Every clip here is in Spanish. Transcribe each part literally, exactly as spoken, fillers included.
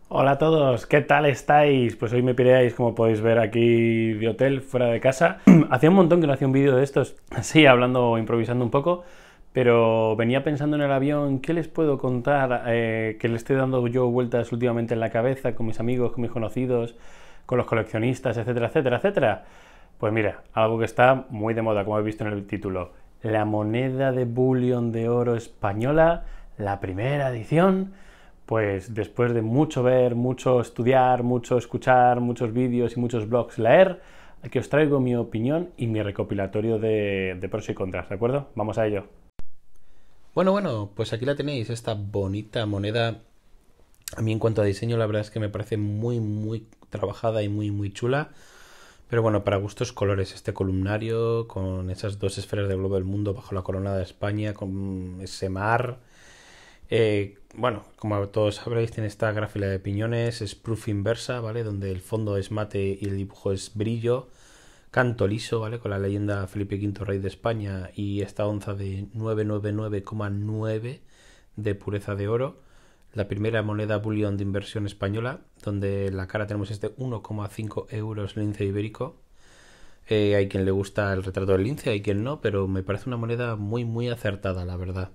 Hola a todos, ¿qué tal estáis? Pues hoy me piráis, como podéis ver, aquí de hotel, fuera de casa. Hacía un montón que no hacía un vídeo de estos, así, hablando, improvisando un poco, pero venía pensando en el avión, ¿qué les puedo contar? Eh, que le estoy dando yo vueltas últimamente en la cabeza con mis amigos, con mis conocidos, con los coleccionistas, etcétera, etcétera, etcétera. Pues mira, algo que está muy de moda, como habéis visto en el título. La moneda de bullion de oro española, la primera edición. Pues después de mucho ver, mucho estudiar, mucho escuchar, muchos vídeos y muchos blogs leer, aquí os traigo mi opinión y mi recopilatorio de, de pros y contras, ¿de acuerdo? Vamos a ello. Bueno, bueno, pues aquí la tenéis, esta bonita moneda. A mí en cuanto a diseño la verdad es que me parece muy, muy trabajada y muy, muy chula. Pero bueno, para gustos colores, este columnario con esas dos esferas del globo del mundo bajo la corona de España, con ese mar. Eh, bueno, como todos sabréis, tiene esta gráfica de piñones, es proof inversa, ¿vale? Donde el fondo es mate y el dibujo es brillo. Canto liso, ¿vale? Con la leyenda Felipe quinto, rey de España, y esta onza de novecientos noventa y nueve coma nueve de pureza de oro. La primera moneda bullion de inversión española, donde en la cara tenemos este uno coma cinco euros lince ibérico. Eh, hay quien le gusta el retrato del lince, hay quien no, pero me parece una moneda muy, muy acertada, la verdad.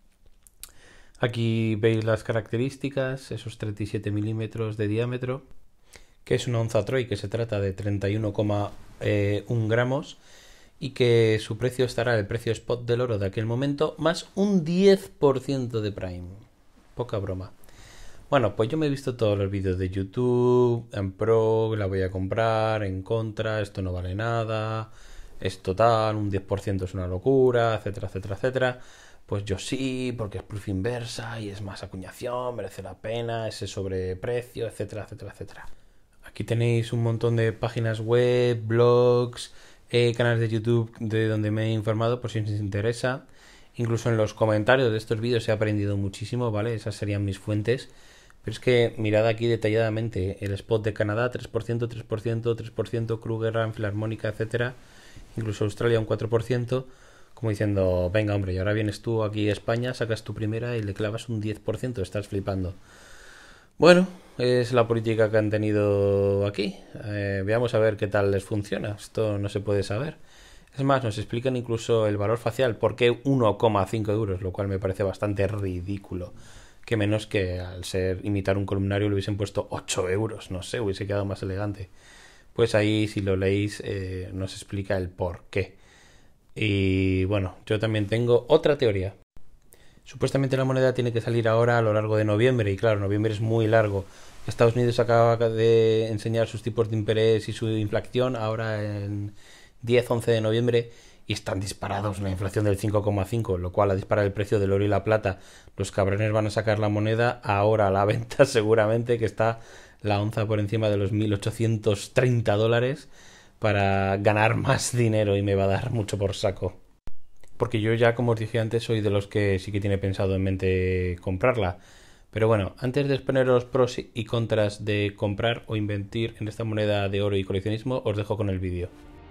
Aquí veis las características, esos treinta y siete milímetros de diámetro, que es una onza Troy, que se trata de treinta y uno coma uno gramos, y que su precio estará el precio spot del oro de aquel momento, más un diez por ciento de Prime. Poca broma. Bueno, pues yo me he visto todos los vídeos de YouTube, en pro, la voy a comprar, en contra, esto no vale nada, es total, un diez por ciento es una locura, etcétera, etcétera, etcétera. Pues yo sí, porque es proof inversa y es más acuñación, merece la pena, ese sobreprecio, etcétera, etcétera, etcétera. Aquí tenéis un montón de páginas web, blogs, eh, canales de YouTube de donde me he informado por si os interesa. Incluso en los comentarios de estos vídeos he aprendido muchísimo, ¿vale? Esas serían mis fuentes. Pero es que mirad aquí detalladamente el spot de Canadá, tres por ciento, tres por ciento, tres por ciento, Kruger, Filarmónica, etcétera. Incluso Australia un cuatro por ciento. Como diciendo, venga hombre, y ahora vienes tú aquí a España, sacas tu primera y le clavas un diez por ciento, estás flipando. Bueno, es la política que han tenido aquí. Eh, veamos a ver qué tal les funciona. Esto no se puede saber. Es más, nos explican incluso el valor facial. ¿Por qué uno coma cinco euros? Lo cual me parece bastante ridículo. Que menos que al ser imitar un columnario le hubiesen puesto ocho euros. No sé, hubiese quedado más elegante. Pues ahí, si lo leéis, eh, nos explica el por qué. Y bueno, yo también tengo otra teoría. Supuestamente la moneda tiene que salir ahora a lo largo de noviembre, y claro, noviembre es muy largo. Estados Unidos acaba de enseñar sus tipos de interés y su inflación ahora en diez once de noviembre, y están disparados, la inflación del cinco coma cinco, lo cual ha disparado el precio del oro y la plata. Los cabrones van a sacar la moneda ahora a la venta seguramente, que está la onza por encima de los mil ochocientos treinta dólares, para ganar más dinero, y me va a dar mucho por saco. Porque yo ya, como os dije antes, soy de los que sí que tiene pensado en mente comprarla. Pero bueno, antes de exponer los pros y contras de comprar o invertir en esta moneda de oro y coleccionismo, os dejo con el vídeo.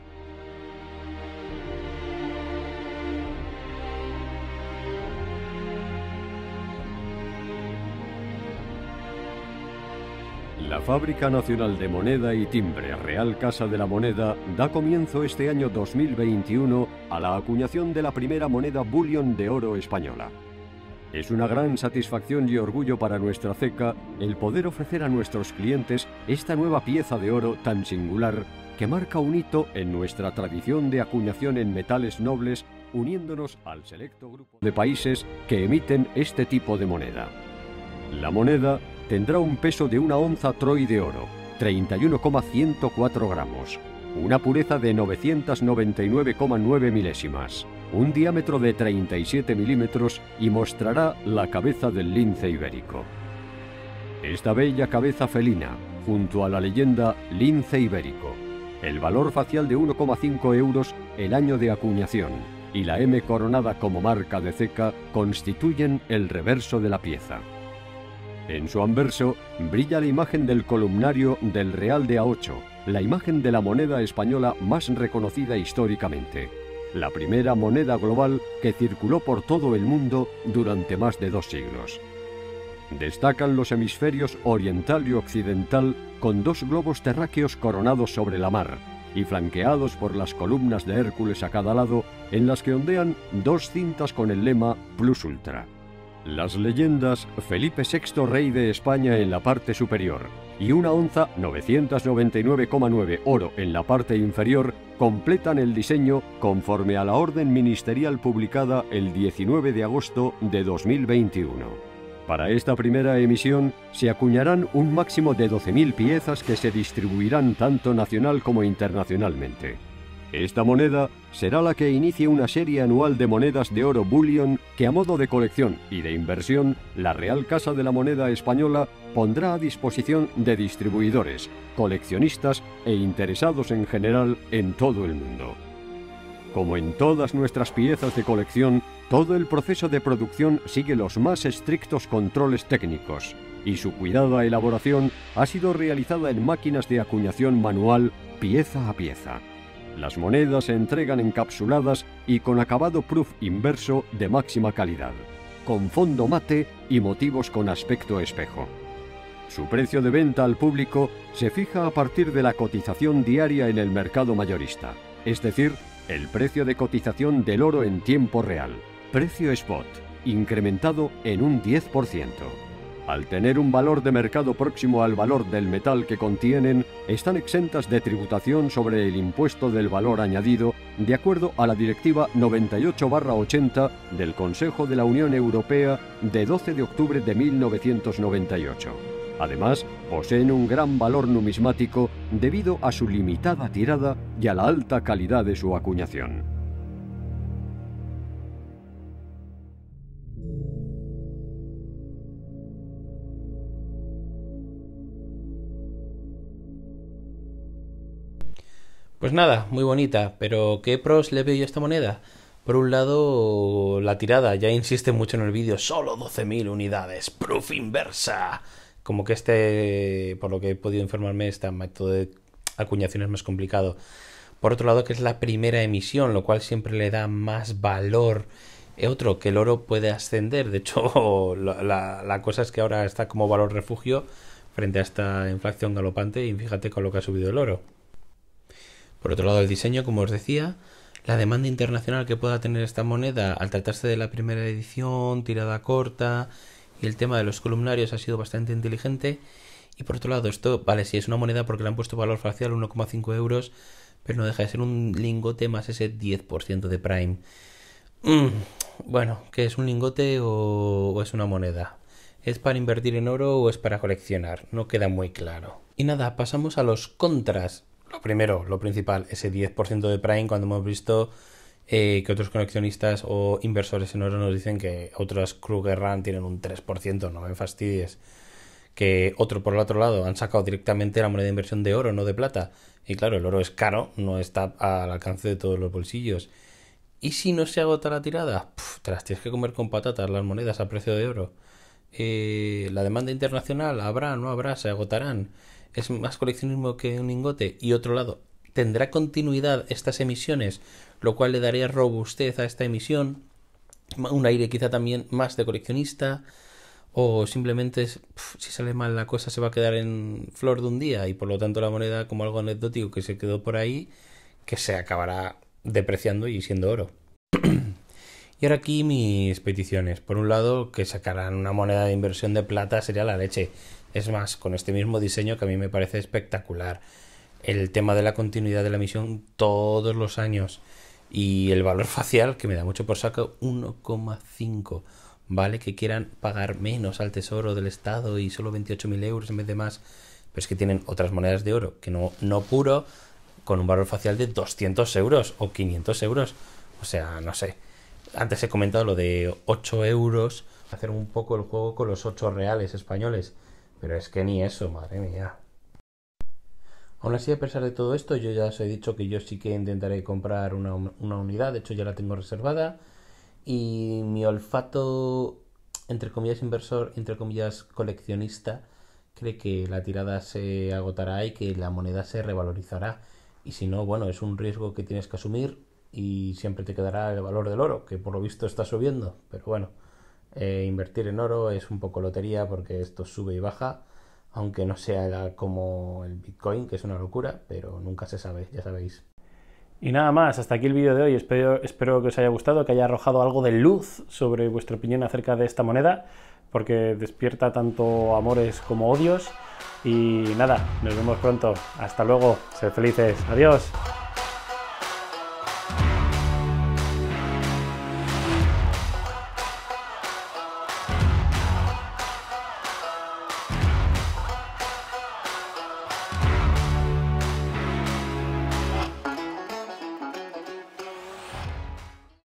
La Fábrica Nacional de Moneda y Timbre, Real Casa de la Moneda, da comienzo este año dos mil veintiuno a la acuñación de la primera moneda bullion de oro española. Es una gran satisfacción y orgullo para nuestra ceca el poder ofrecer a nuestros clientes esta nueva pieza de oro tan singular que marca un hito en nuestra tradición de acuñación en metales nobles, uniéndonos al selecto grupo de países que emiten este tipo de moneda. La moneda tendrá un peso de una onza Troy de oro, treinta y uno coma ciento cuatro gramos, una pureza de novecientos noventa y nueve coma nueve milésimas, un diámetro de treinta y siete milímetros y mostrará la cabeza del lince ibérico. Esta bella cabeza felina, junto a la leyenda lince ibérico, el valor facial de uno coma cinco euros el año de acuñación y la M coronada como marca de ceca constituyen el reverso de la pieza. En su anverso brilla la imagen del columnario del Real de A ocho, la imagen de la moneda española más reconocida históricamente, la primera moneda global que circuló por todo el mundo durante más de dos siglos. Destacan los hemisferios oriental y occidental con dos globos terráqueos coronados sobre la mar y flanqueados por las columnas de Hércules a cada lado, en las que ondean dos cintas con el lema Plus Ultra. Las leyendas Felipe sexto rey de España en la parte superior y una onza novecientos noventa y nueve coma nueve oro en la parte inferior completan el diseño conforme a la orden ministerial publicada el diecinueve de agosto de dos mil veintiuno. Para esta primera emisión se acuñarán un máximo de doce mil piezas que se distribuirán tanto nacional como internacionalmente. Esta moneda será la que inicie una serie anual de monedas de oro bullion que, a modo de colección y de inversión, la Real Casa de la Moneda Española pondrá a disposición de distribuidores, coleccionistas e interesados en general en todo el mundo. Como en todas nuestras piezas de colección, todo el proceso de producción sigue los más estrictos controles técnicos y su cuidada elaboración ha sido realizada en máquinas de acuñación manual pieza a pieza. Las monedas se entregan encapsuladas y con acabado proof inverso de máxima calidad, con fondo mate y motivos con aspecto espejo. Su precio de venta al público se fija a partir de la cotización diaria en el mercado mayorista, es decir, el precio de cotización del oro en tiempo real, precio spot, incrementado en un diez por ciento. Al tener un valor de mercado próximo al valor del metal que contienen, están exentas de tributación sobre el impuesto del valor añadido, de acuerdo a la Directiva noventa y ocho barra ochenta del Consejo de la Unión Europea de doce de octubre de mil novecientos noventa y ocho. Además, poseen un gran valor numismático debido a su limitada tirada y a la alta calidad de su acuñación. Pues nada, muy bonita, pero ¿qué pros le veo yo a esta moneda? Por un lado, la tirada, ya insiste mucho en el vídeo, solo doce mil unidades, proof inversa. Como que este, por lo que he podido informarme, este método de acuñación es más complicado. Por otro lado, que es la primera emisión, lo cual siempre le da más valor. Eh, otro, que el oro puede ascender. De hecho, la, la, la cosa es que ahora está como valor refugio frente a esta inflación galopante y fíjate con lo que ha subido el oro. Por otro lado, el diseño, como os decía, la demanda internacional que pueda tener esta moneda al tratarse de la primera edición, tirada corta, y el tema de los columnarios ha sido bastante inteligente. Y por otro lado, esto, vale, sí es una moneda porque le han puesto valor facial uno coma cinco euros, pero no deja de ser un lingote más ese diez por ciento de Prime. Mm, bueno, ¿qué es un lingote o, o es una moneda? ¿Es para invertir en oro o es para coleccionar? No queda muy claro. Y nada, pasamos a los contras. Lo primero, lo principal, ese diez por ciento de Prime, cuando hemos visto eh, que otros coleccionistas o inversores en oro nos dicen que otras Kruger Run tienen un tres por ciento, no me fastidies. Que otro, por el otro lado, han sacado directamente la moneda de inversión de oro, no de plata. Y claro, el oro es caro, no está al alcance de todos los bolsillos. ¿Y si no se agota la tirada? Puf, te las tienes que comer con patatas las monedas a precio de oro. Eh, la demanda internacional, ¿habrá, no habrá, se agotarán? ¿Es más coleccionismo que un lingote? Y otro lado, ¿tendrá continuidad estas emisiones? Lo cual le daría robustez a esta emisión, un aire quizá también más de coleccionista, o simplemente es, pff, si sale mal la cosa se va a quedar en flor de un día y por lo tanto la moneda como algo anecdótico que se quedó por ahí, que se acabará depreciando y siendo oro. Y ahora aquí mis peticiones. Por un lado, que sacaran una moneda de inversión de plata sería la leche. Es más, con este mismo diseño que a mí me parece espectacular. El tema de la continuidad de la emisión todos los años. Y el valor facial, que me da mucho por saco, uno coma cinco. Vale que quieran pagar menos al tesoro del Estado y solo veintiocho mil euros en vez de más. Pero es que tienen otras monedas de oro, que no, no puro, con un valor facial de doscientos euros o quinientos euros. O sea, no sé. Antes he comentado lo de ocho euros, hacer un poco el juego con los ocho reales españoles. Pero es que ni eso, madre mía. Aún así, a pesar de todo esto, yo ya os he dicho que yo sí que intentaré comprar una, una unidad. De hecho, ya la tengo reservada. Y mi olfato, entre comillas inversor, entre comillas coleccionista, cree que la tirada se agotará y que la moneda se revalorizará. Y si no, bueno, es un riesgo que tienes que asumir y siempre te quedará el valor del oro, que por lo visto está subiendo. Pero bueno, Eh, invertir en oro es un poco lotería porque esto sube y baja, aunque no sea la, como el Bitcoin, que es una locura, pero nunca se sabe, ya sabéis. Y nada más, hasta aquí el vídeo de hoy. Espero, espero que os haya gustado, que haya arrojado algo de luz sobre vuestra opinión acerca de esta moneda, porque despierta tanto amores como odios. Y nada, nos vemos pronto. Hasta luego, sed felices. Adiós.